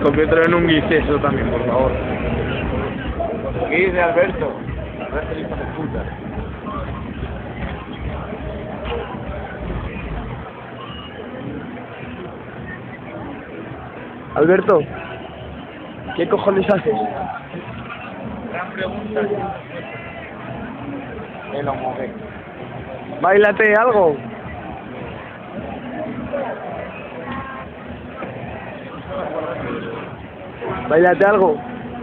conviértelo en un guis eso también, por favor. ¿Qué dice Alberto? Alberto, hijo de puta. Alberto, ¿qué cojones haces? Gran pregunta. El homoge. Báilate algo. Báilate algo.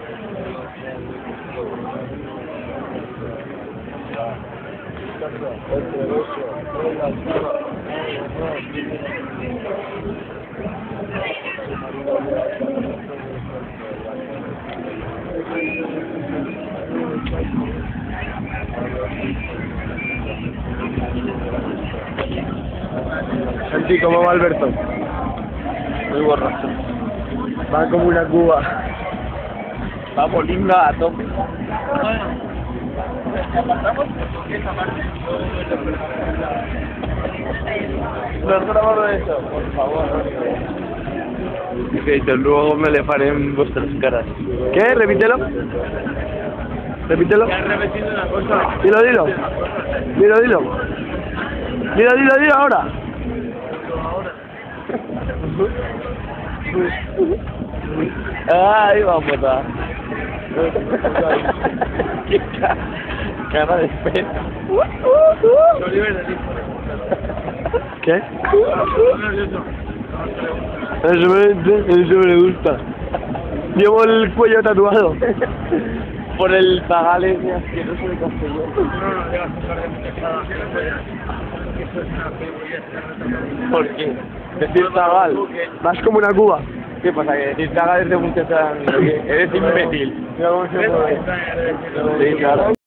Santi, ¿cómo va Alberto? Muy borracho. Va como una cuba. Vamos, linda, a tope. No has grabado eso, por favor. Que luego me le faré en vuestras caras. ¿Qué? Repítelo. Repítelo. Ya has repetido una cosa. Dilo, dilo. Dilo, dilo. Dilo, dilo, dilo ahora. Ay, vamos a. Qué cara de pez. ¿Qué? Eso me gusta. Llevo el cuello tatuado. Por el Zagales asqueroso de Castellón. ¿Por qué? Decir Zagal. Vas como una cuba. ¿Qué pasa? Que decir Zagal es de muchas... Eres imbécil. Sí, claro.